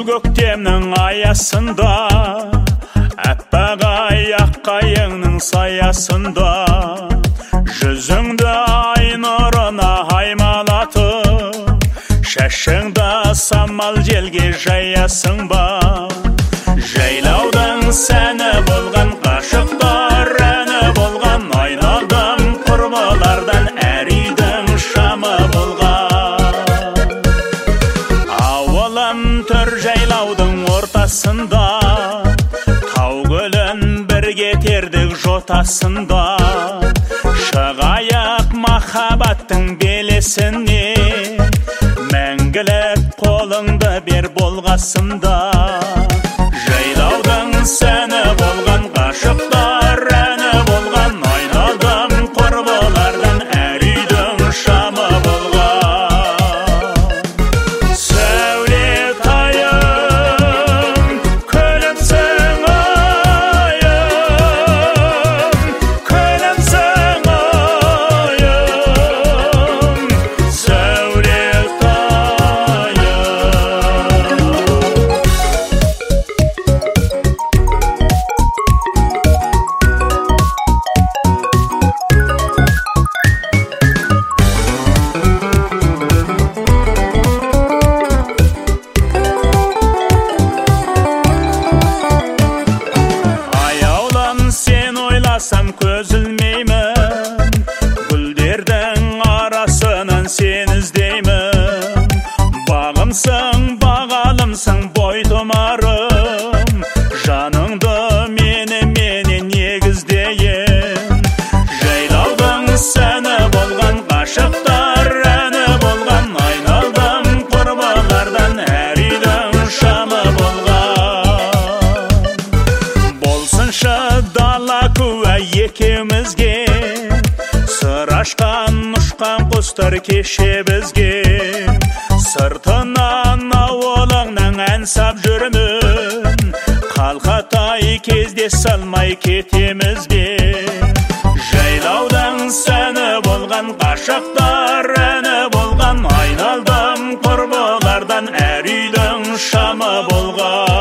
көктемнің аясында, әппақ аяқ қайыңның саясында, жүзіңді ай нұрына аймалатып, шашыңда самал желге жаясың ба. Жайлаудың сәні болған, ғашықтар әні болған, айналдым құрбылардан әр үйдің шамы болған. Ауылым түр жайлаудың ортасында, тау көлін бірге тердік жотасында, шығайық махаббаттың белесіне, мәңгілік қолыңды бер болғасында. Жайлаудың сәні болған, ғашықтар әні болған, айналдым құрбылардан әр үйдің шамы болған. Сәулет айым, күлімсің айым, күлімсің айым, сәулет айым. Сен ойласам көз ілмеймін, гүлдердің арасынан сен іздеймін. Бағымсың, бағалымсың, бой тұмарым, жаныңды менен егіздейін. Жайлаудың сәні болған, ғашықтар әні болған, айналдым құрбылардан әр үйдің шамы болған. Болсыншы дала куә екеумізге, сыр ашқан ұшқан құстар кеше бізге. Сыртынан ауылыңнан ән сап жүрмін, қалқатай кезде салмай кетеміз бе. Жайлаудың сәні болған, ғашықтар әні болған, айналдым құрбылардан әр үйдің шамы болған.